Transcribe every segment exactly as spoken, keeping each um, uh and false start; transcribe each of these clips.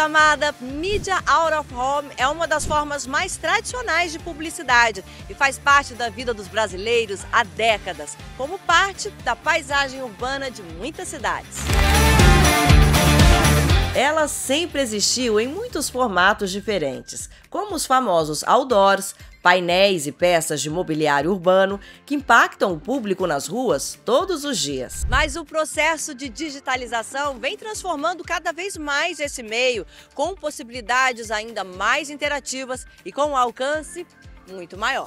chamada Media Out of Home é uma das formas mais tradicionais de publicidade e faz parte da vida dos brasileiros há décadas, como parte da paisagem urbana de muitas cidades. Ela sempre existiu em muitos formatos diferentes, como os famosos outdoors, painéis e peças de mobiliário urbano que impactam o público nas ruas todos os dias. Mas o processo de digitalização vem transformando cada vez mais esse meio, com possibilidades ainda mais interativas e com um alcance muito maior.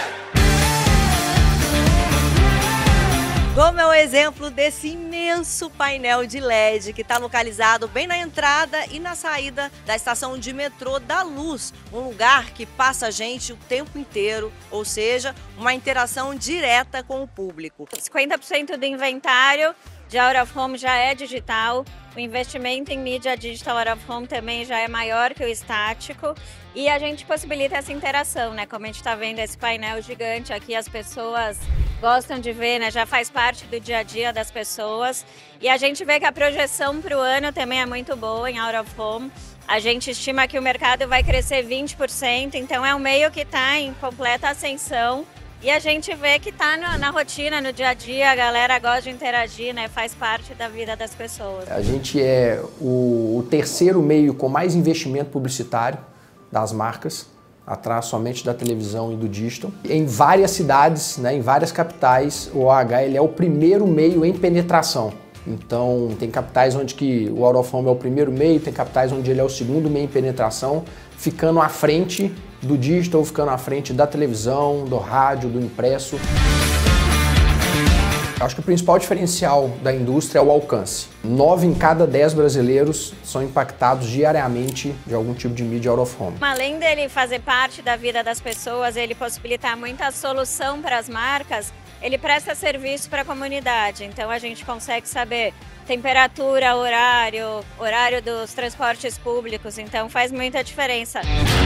Como é o exemplo desse imenso painel de L E D que está localizado bem na entrada e na saída da estação de metrô da Luz, um lugar que passa gente o tempo inteiro, ou seja, uma interação direta com o público. cinquenta por cento do inventário de Out of Home já é digital, o investimento em mídia digital Out of Home também já é maior que o estático e a gente possibilita essa interação, né? Como a gente está vendo esse painel gigante aqui, as pessoas gostam de ver, né? Já faz parte do dia a dia das pessoas e a gente vê que a projeção para o ano também é muito boa em Out of Home. A gente estima que o mercado vai crescer vinte por cento, então é um meio que está em completa ascensão. E a gente vê que está na rotina, no dia a dia, a galera gosta de interagir, né? Faz parte da vida das pessoas. A gente é o, o terceiro meio com mais investimento publicitário das marcas, atrás somente da televisão e do digital. Em várias cidades, né, em várias capitais, o O H ele é o primeiro meio em penetração. Então, tem capitais onde que o Out of Home é o primeiro meio, tem capitais onde ele é o segundo meio em penetração, ficando à frente do digital, ficando à frente da televisão, do rádio, do impresso. Acho que o principal diferencial da indústria é o alcance. Nove em cada dez brasileiros são impactados diariamente de algum tipo de mídia Out of Home. Além dele fazer parte da vida das pessoas, ele possibilitar muita solução para as marcas, ele presta serviço para a comunidade. Então a gente consegue saber temperatura, horário, horário dos transportes públicos, então faz muita diferença.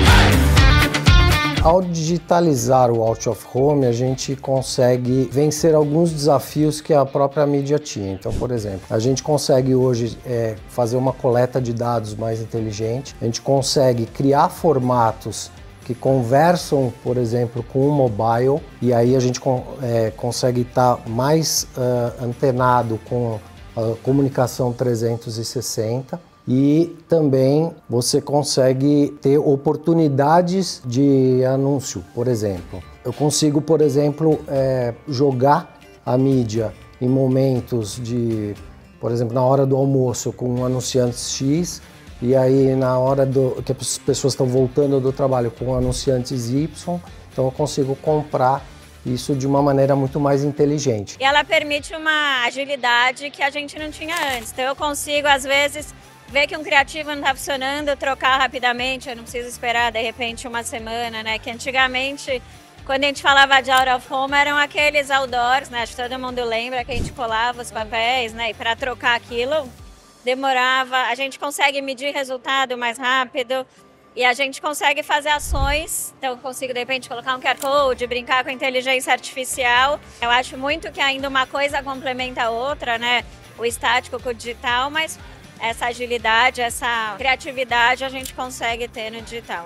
Ao digitalizar o Out of Home, a gente consegue vencer alguns desafios que a própria mídia tinha. Então, por exemplo, a gente consegue hoje é, fazer uma coleta de dados mais inteligente, a gente consegue criar formatos que conversam, por exemplo, com o mobile, e aí a gente é, consegue estar mais uh, antenado com a comunicação trezentos e sessenta. E também você consegue ter oportunidades de anúncio, por exemplo. Eu consigo, por exemplo, é, jogar a mídia em momentos de, por exemplo, na hora do almoço com anunciantes X, e aí na hora do, que as pessoas estão voltando do trabalho com anunciantes Y, então eu consigo comprar isso de uma maneira muito mais inteligente. E ela permite uma agilidade que a gente não tinha antes. Então eu consigo, às vezes, ver que um criativo não está funcionando, trocar rapidamente, eu não preciso esperar de repente uma semana, né? Que antigamente, quando a gente falava de Out of Home, eram aqueles outdoors, né? Acho que todo mundo lembra que a gente colava os papéis, né? E para trocar aquilo demorava. A gente consegue medir resultado mais rápido e a gente consegue fazer ações. Então eu consigo de repente colocar um Q R Code, brincar com a inteligência artificial. Eu acho muito que ainda uma coisa complementa a outra, né? O estático com o digital, mas essa agilidade, essa criatividade a gente consegue ter no digital.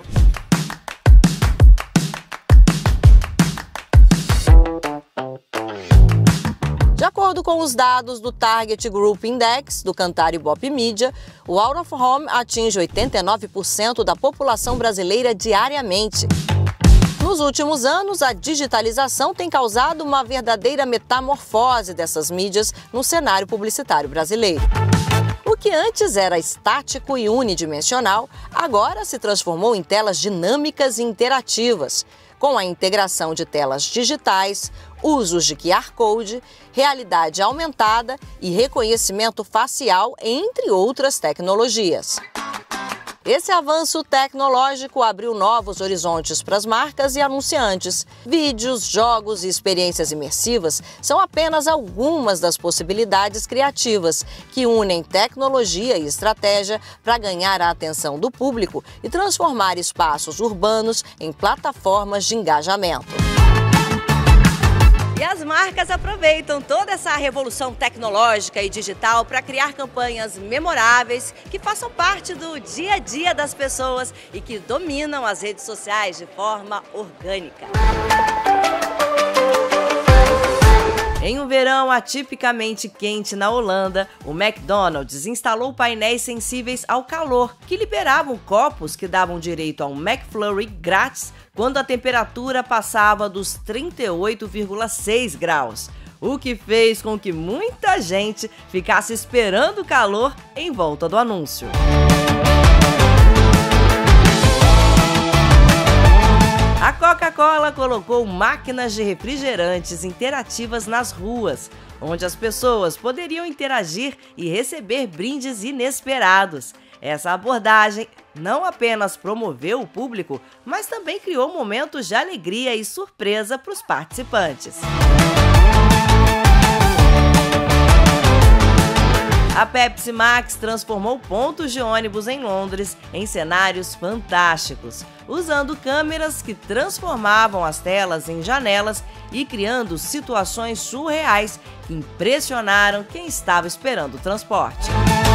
De acordo com os dados do Target Group Index do Kantar Ibope Media, o Out of Home atinge oitenta e nove por cento da população brasileira diariamente. Nos últimos anos, a digitalização tem causado uma verdadeira metamorfose dessas mídias no cenário publicitário brasileiro. O que antes era estático e unidimensional, agora se transformou em telas dinâmicas e interativas, com a integração de telas digitais, usos de Q R Code, realidade aumentada e reconhecimento facial, entre outras tecnologias. Esse avanço tecnológico abriu novos horizontes para as marcas e anunciantes. Vídeos, jogos e experiências imersivas são apenas algumas das possibilidades criativas que unem tecnologia e estratégia para ganhar a atenção do público e transformar espaços urbanos em plataformas de engajamento. E as marcas aproveitam toda essa revolução tecnológica e digital para criar campanhas memoráveis que façam parte do dia a dia das pessoas e que dominam as redes sociais de forma orgânica. Em um verão atipicamente quente na Holanda, o McDonald's instalou painéis sensíveis ao calor, que liberavam copos que davam direito a um McFlurry grátis quando a temperatura passava dos trinta e oito vírgula seis graus, o que fez com que muita gente ficasse esperando o calor em volta do anúncio. A Coca-Cola colocou máquinas de refrigerantes interativas nas ruas, onde as pessoas poderiam interagir e receber brindes inesperados. Essa abordagem não apenas promoveu o público, mas também criou momentos de alegria e surpresa para os participantes. A Pepsi Max transformou pontos de ônibus em Londres em cenários fantásticos, usando câmeras que transformavam as telas em janelas e criando situações surreais que impressionaram quem estava esperando o transporte.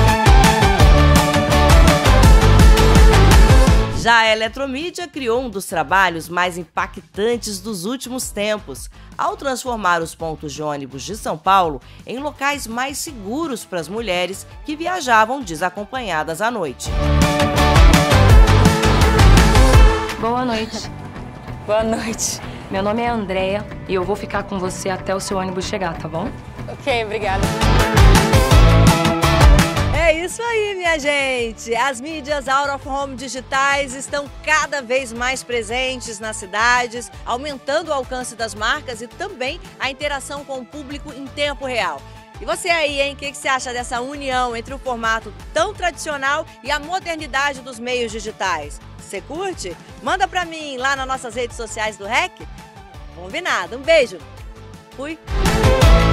Já a Eletromídia criou um dos trabalhos mais impactantes dos últimos tempos, ao transformar os pontos de ônibus de São Paulo em locais mais seguros para as mulheres que viajavam desacompanhadas à noite. Boa noite. Boa noite. Meu nome é Andréia e eu vou ficar com você até o seu ônibus chegar, tá bom? Ok, obrigada. É isso aí, minha gente! As mídias out of home digitais estão cada vez mais presentes nas cidades, aumentando o alcance das marcas e também a interação com o público em tempo real. E você aí, hein? O que você acha dessa união entre o formato tão tradicional e a modernidade dos meios digitais? Você curte? Manda pra mim lá nas nossas redes sociais do R E C. Combinado. Um beijo. Fui.